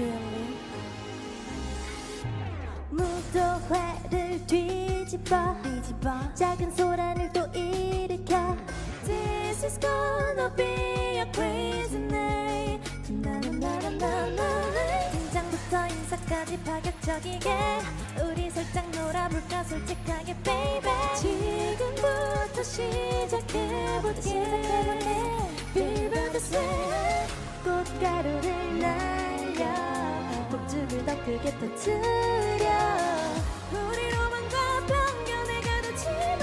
feeling. 무도회를 뒤집어 작은 소란을 또 일으켜. This is gonna be a crazy night. 등장부터 인사까지 파격적이게 우리 살짝 놀아볼까 솔직하게 baby. 지금부터 시작해볼게. Feel the same. 꽃가루를 날려 폭죽을 더 크게 터뜨려. 우리 로망과 편견에 가득지만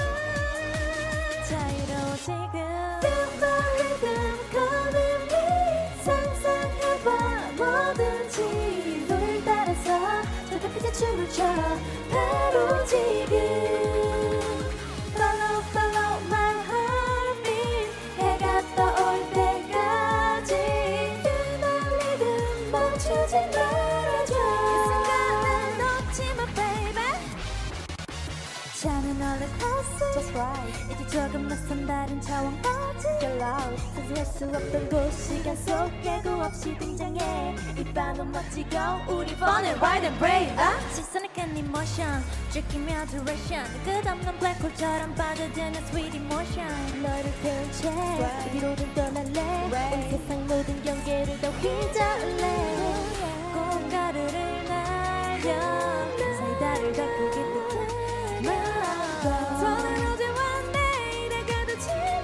자유로워 지금. Feel the rhythm coming me. 상상해봐 뭐든지 널 따라서 저 끝에 춤을 춰 바로 지금. Follow follow my heartbeat. 해가 떠올 때까지 Feel the rhythm 멈추지 말아줘. 이 순간을 놓지 마 baby. 잠은 얼른 컸어 Just right. 이제 조금 낯선 다른 차원까지 Get loud. 상상할 수 없던 곳 시간 속에 구 없이 등장해. 이 밤은 멋지고 우리 fun and wild and brave. 시선을 끈 emotion 들키며 duration. 끝없는 블랙홀처럼 빠져드는 sweet emotion. 너를 태운 채 어디로든 떠날래. 온 세상 모든 경계를 다 휘저을래. 꽃가루를 날려 사이다를 더 크게 뜨게. 더는 어제와 내일에 가득지만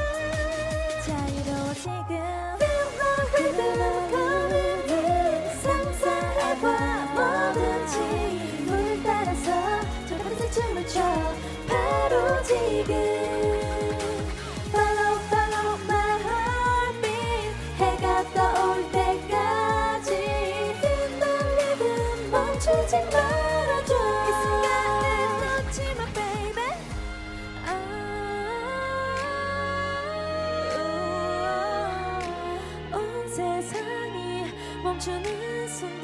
자유로워 지금. Feel the rhythm coming in. 상상해봐 뭐든지 물 따라서 저 끝에 춤을 춰 바로 지금. Follow follow my heartbeat. 해가 떠올 때까지 Feel the rhythm 멈추지 말아줘. 이 순간을 놓지 마 baby. 온 세상이 멈추는 순간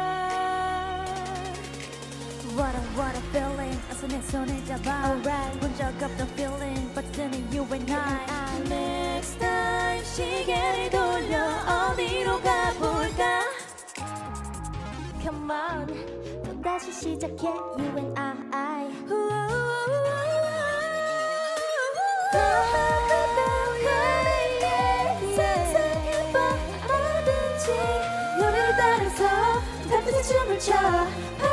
What a feeling. 어서 내 손을 잡아. Alright. 본 적 없던 feeling 버티는 you and I. Next time 시계를 돌려 어디로 가볼까. Come on 또다시 시작해 you and I. 상상해봐 뭐든지 너를 따라서 저 끝에 춤을 춰